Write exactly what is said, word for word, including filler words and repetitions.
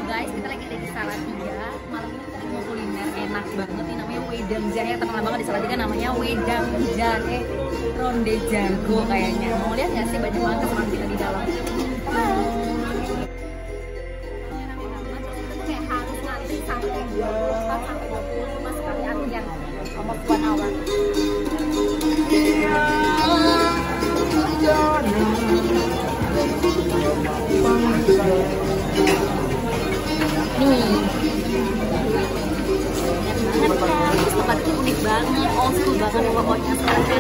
guys, kita lagi ada di Salatiga. Malam ini kita mau kuliner enak banget nih, namanya wedang jahe. Terkenal banget di Salatiga, namanya wedang jahe ronde jago kayaknya. Mau lihat nggak sih, banyak banget teman kita di dalam. Kayak harus ngantri sampai dua puluh empat sampai dua puluh lima sekali antrian, almost one hour. Nih, enak banget kan, terus tempatnya unik banget, old school banget ya pokoknya. Sekarang